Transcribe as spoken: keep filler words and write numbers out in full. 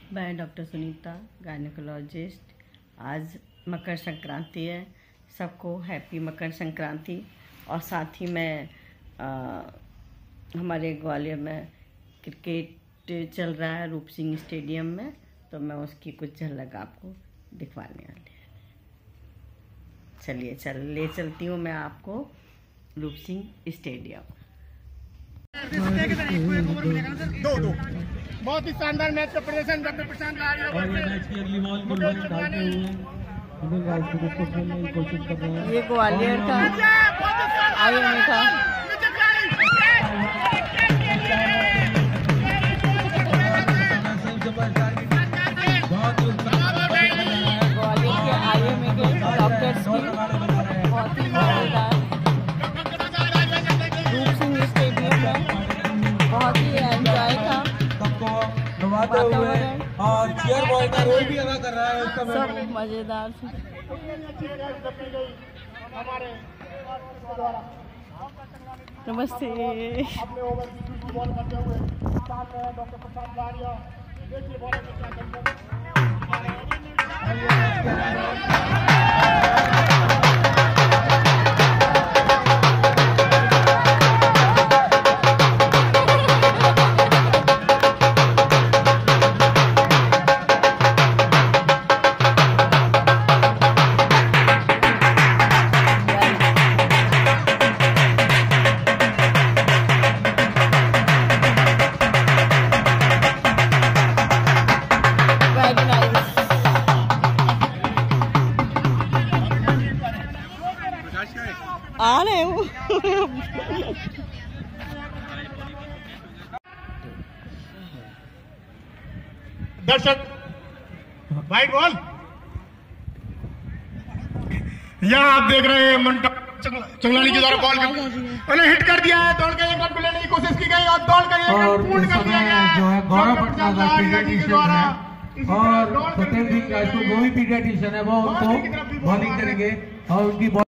मैं doctor Sunita, gynaecologist. आज मकर संक्रांति है, सबको हैप्पी मकर संक्रांति। और साथ ही मैं आ, हमारे ग्वालियर में क्रिकेट चल रहा है रूप सिंह स्टेडियम में, तो मैं उसकी कुछ झलक आपको दिखवाने वाली है। चलिए चल ले चलती हूँ मैं आपको रूप सिंह स्टेडियम। दो दो बहुत ही शानदार मैच का प्रदर्शन डॉक्टर प्रशांत लारिया और ये मैच की अगली बॉल को डालते हुए इंडियन राइट को उसको खेलने की कोशिश कर रहे हैं। ये ग्वालियर का आईएमए का ग्वालियर के आईएमए के डॉक्टर्स की बहुत ही मजेदार रूप सिंह स्टेडियम में बहुत ही एंजॉय था। वातावरण और चेयर बॉय का रोल भी अदा कर रहा है उसका सब मजेदार था। नमस्ते। आ रहे हो दर्शक वाइट बॉल यहाँ आप देख रहे हैं मंटा चंगलानी के द्वारा बॉल उन्हें हिट कर दिया है। दौड़ के एक रन लेने की कोशिश की गई और दौड़ कर एक रन पूर्ण कर दिया गया जो है गौरव पटनागर पीडियाट्रिशियन है और सत्येंद्र सिंह राजपूत वो भी पीडियाट्रिशियन है, वो उनको बॉलिंग करेंगे और उनकी